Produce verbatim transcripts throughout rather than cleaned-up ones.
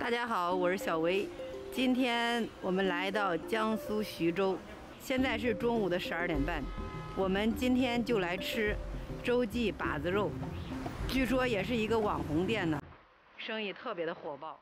大家好，我是小薇。今天我们来到江苏徐州，现在是中午的十二点半。我们今天就来吃洲际把子肉，据说也是一个网红店呢，生意特别的火爆。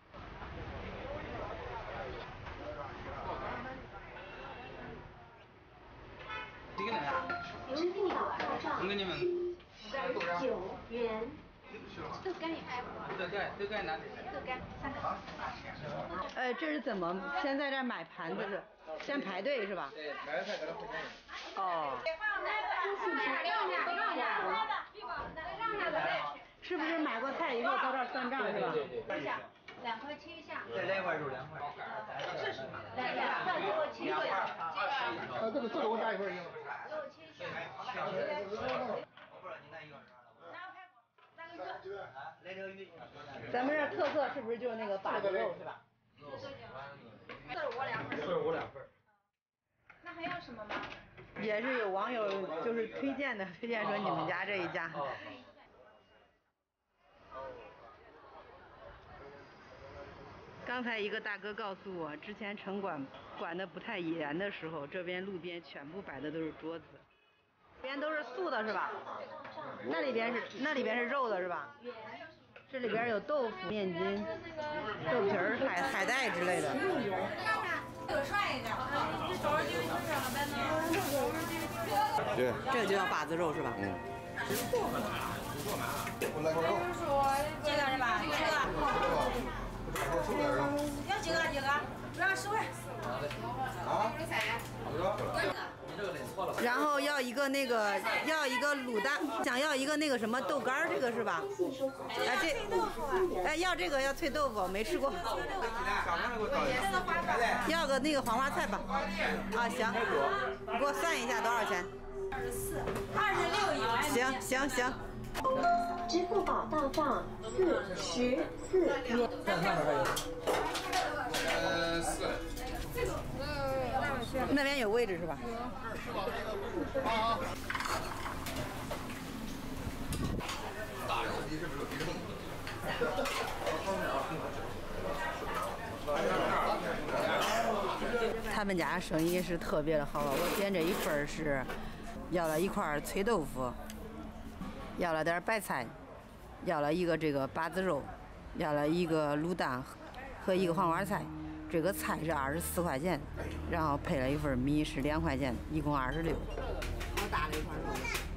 几个人啊？我给你们九元。 豆干也开不？ 豆干，豆干哪里？ 豆干三个。 呃，这是怎么？先在这儿买盘子是？先排队是吧？ 对，买了菜给他付钱。 哦。是不是买过菜以后到这儿算账是吧？ 对对对。 两块切一下。 再来一块肉两块。 这是来两块给我切一下。 呃，这个这个我加一份行吗？ 给我切一下。 我不知道你拿一个啥了。 咱们这儿特色是不是就是那个把子肉是吧？ 四十五两份。 四十五两份。 那还要什么吗？ 也是有网友就是推荐的，推荐说你们家这一家。刚才一个大哥告诉我，之前城管管的不太严的时候，这边路边全部摆的都是桌子。这边都是素的是吧？那里边是那里边是肉的是吧？这里边有豆腐、面筋、豆皮儿、海海带之类的。 对， 这个就叫把子肉是吧？ 嗯。 几个是吧？几个？要几个？几个？主要十块。 啊？ 然后要一个那个，要一个卤蛋，想要一个那个什么豆干儿，这个是吧？哎这，哎要这个要脆豆腐，没吃过。要个那个黄花菜吧。啊行，你给我算一下多少钱？ 二十四，二十六一碗。 行行行。 支付宝到账四十四元。 呃，四。 那边有位置是吧？ 啊。大人你是不是比这么？ 他们家生意是特别的好，我点这一份是要了一块脆豆腐，要了点白菜，要了一个这个把子肉，要了一个卤蛋和一个黄花菜。这个菜是二十四块钱，然后配了一份米是两块钱，一共二十六。好大的一块肉。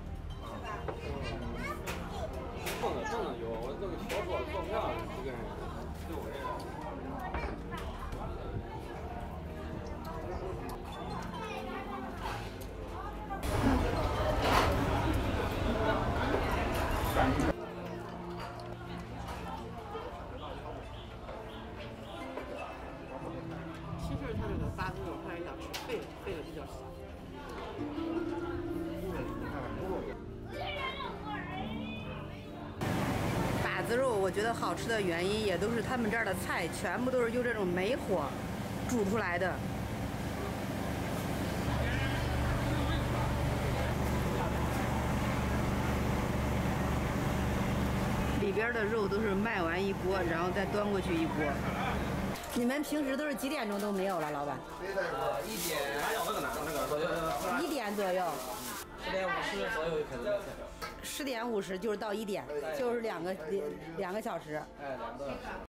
放的放的有，我这个小桌坐不下，一个人六个人。 其实它这个把子肉还是要吃肥的，肥的比较香。把子肉我觉得好吃的原因也都是他们这儿的菜全部都是用这种煤火煮出来的。里边的肉都是卖完一锅，然后再端过去一锅。你们平时都是几点钟都没有了，老板？ 一点。 一点左右。 十点五十左右就开始。 十点五十就是到一点，就是两个两个小时。 哎，两个。